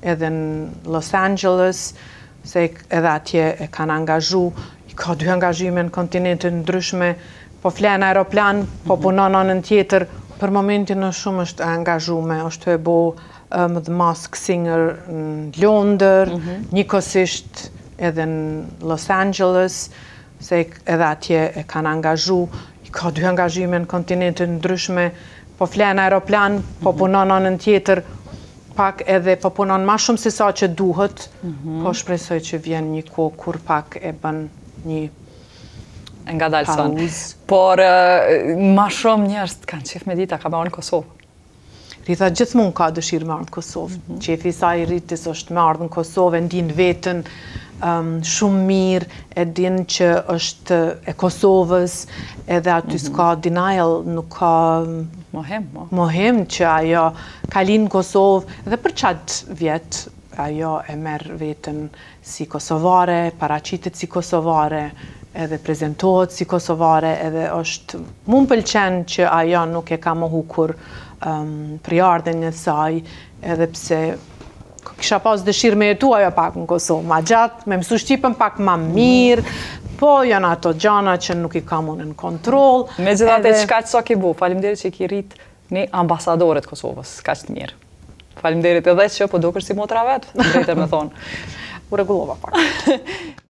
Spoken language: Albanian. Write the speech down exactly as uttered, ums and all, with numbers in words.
edhe në Los Angeles, se edhe atje e kanë angazhu, i ka dy angazhime në kontinente ndryshme, po flen aeroplan, po punon anën tjetër, për momentin në shumë është angazhume, është e bo um, The Masked Singer në Londër, njëkohësisht edhe në Los Angeles, se edhe atje e kanë angazhu, i ka dy angazhime në kontinente ndryshme, po flen aeroplan, po punon anën tjetër, pak edhe po punon ma shumë se sa që duhet, po shpresoj që vjen një kohë kur pak e bën një nga dalë sonë. Por ma shumë njerëz kanë qef me dita ka me orë në Kosovë. Rita gjithmonë ka dëshirë me ardhë në Kosovë. Qefi i saj Ritis është me ardhë në Kosovë, e ndin veten um, shumë mirë, e din që është e Kosovës, edhe aty s'ka denial, nuk ka Mohem, mo. Mohem që ajo ka linë në Kosovë, dhe për qatë vjetë ajo e merë veten si kosovare, paraqitet si kosovare, edhe prezentohet si kosovare, edhe është, mu më pëlqen që ajo nuk e ka mohu kur um, priardhen e saj, edhe pse kisha pas dëshirë me jetu ajo pak në Kosovë, ma gjatë, me mësu shqipën pak ma mirë, po janë ato gjana që nuk i kam unë në kontrol. Me gjithate, edhe... qka që sa ki bu, faleminderit që i ki rrit një ambasadoret Kosovës, ka që të mirë. Faleminderit edhe që po do kërë si motra vetë, drejtër me thonë. U regullova pak.